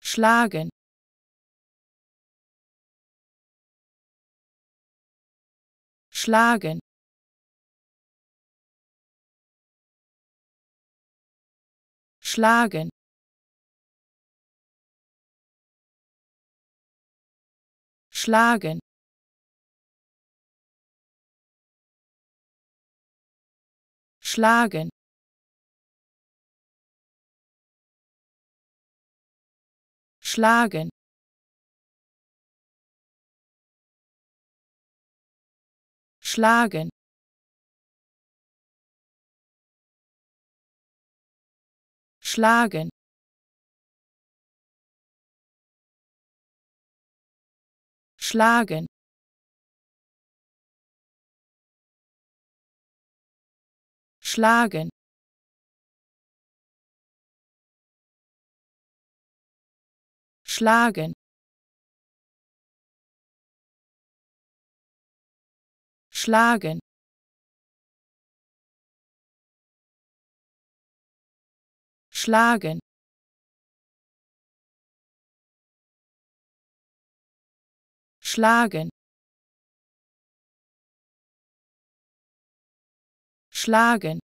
schlagen, schlagen, schlagen, schlagen, schlagen, schlagen, schlagen, schlagen, schlagen, schlagen, schlagen, schlagen, schlagen, schlagen, schlagen,